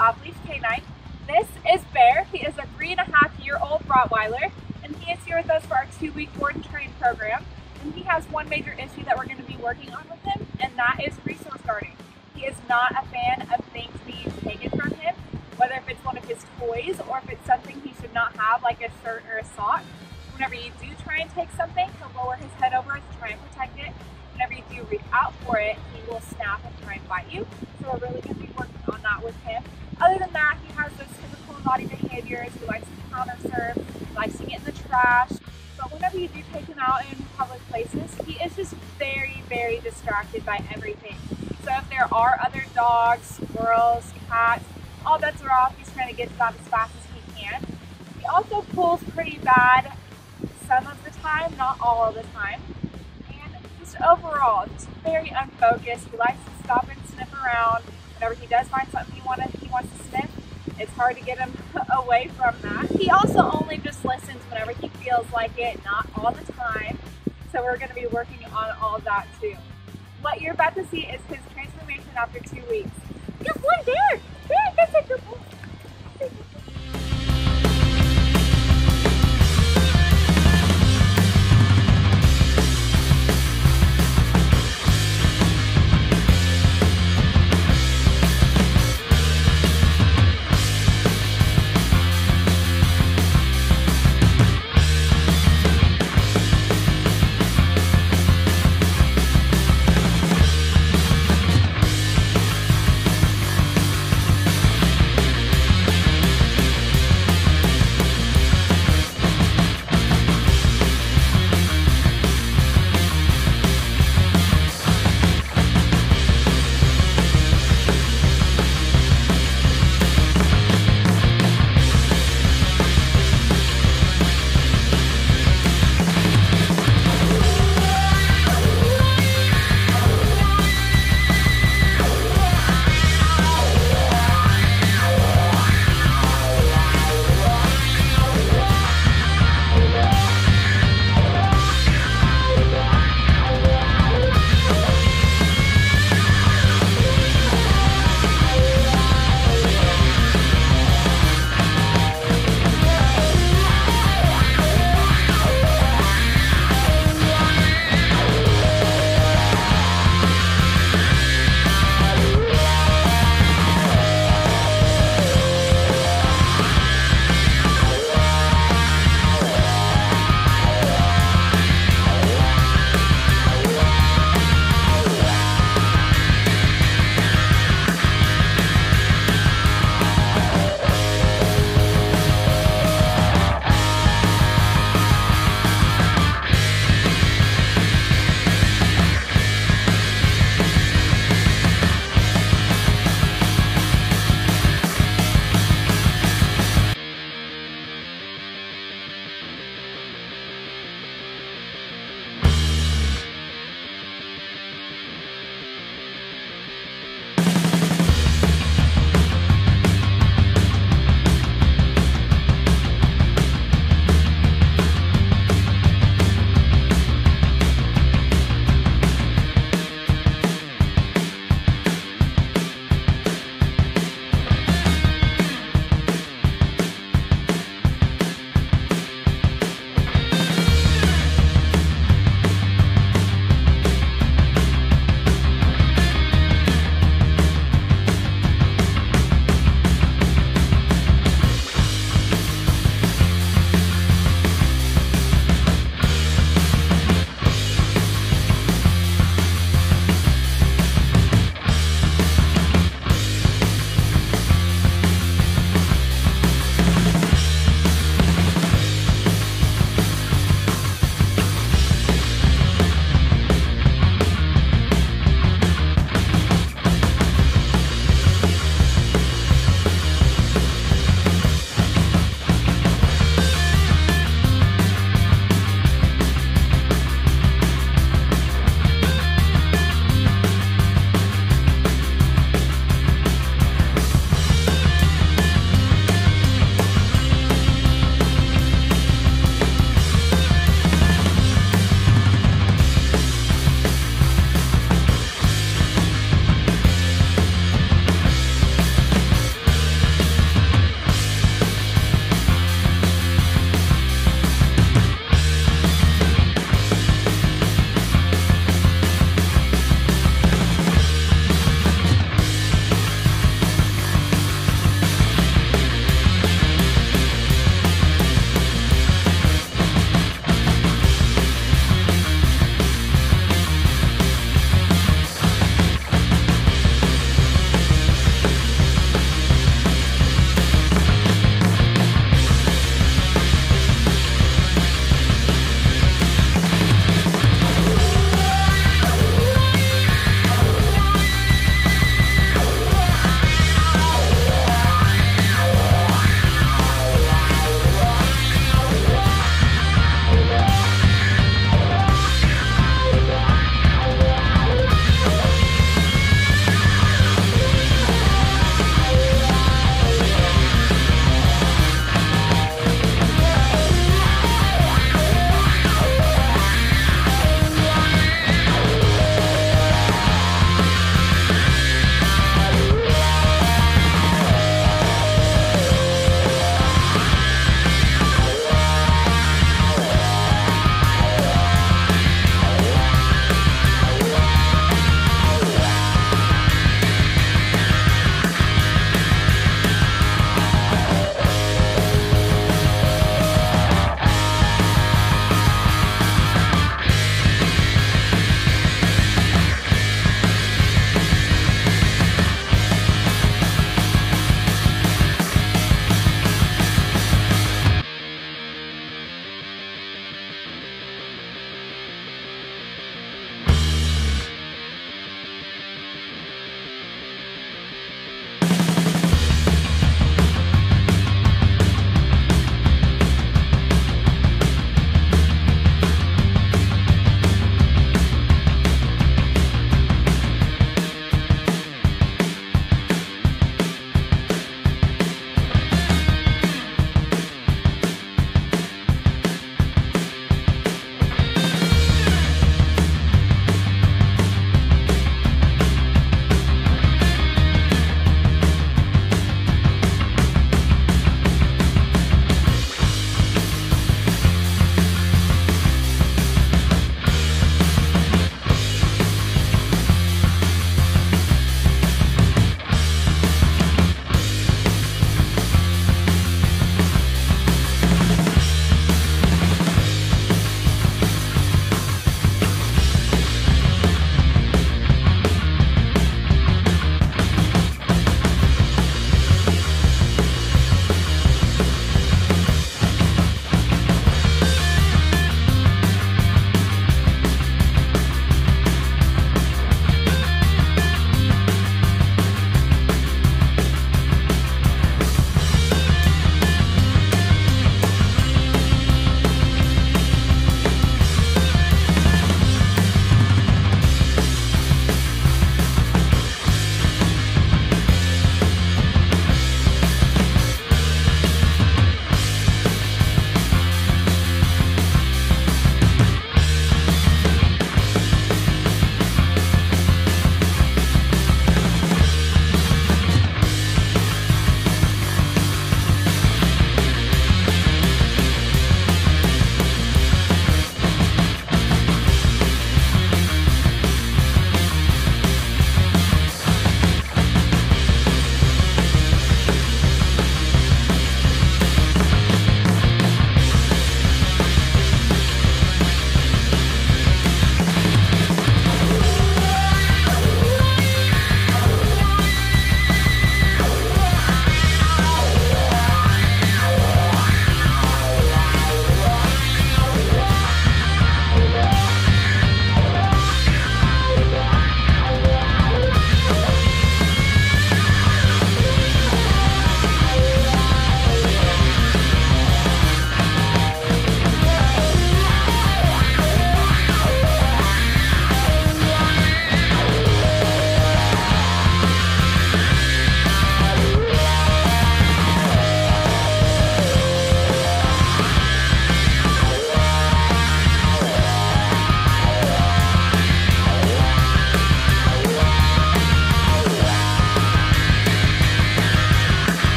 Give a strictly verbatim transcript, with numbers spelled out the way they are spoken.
Off-Leash Canine. This is Bear. He is a three and a half year old Rottweiler, and he is here with us for our two week board and train program. And he has one major issue that we're going to be working on with him, and that is resource guarding. He is not a fan of things being taken from him, whether if it's one of his toys or if it's something he should not have, like a shirt or a sock. Whenever you do try and take something, he'll lower his head over to try and protect it. Whenever you do reach out for it, he will snap and try and bite you. So we're really going to be working on that with him. Other than that, he has those typical naughty behaviors. He likes to counter serve, he likes to get in the trash. But whenever you do take him out in public places, he is just very, very distracted by everything. So if there are other dogs, squirrels, cats, all bets are off. He's trying to get to that as fast as he can. He also pulls pretty bad some of the time, not all of the time. And just overall, just very unfocused. He likes to stop and sniff around. Whenever he does find something he, wanted, he wants to sniff, it's hard to get him away from that. He also only just listens whenever he feels like it, not all the time. So we're going to be working on all of that too. What you're about to see is his transformation after two weeks. Good one, Bear! Bear, that's a good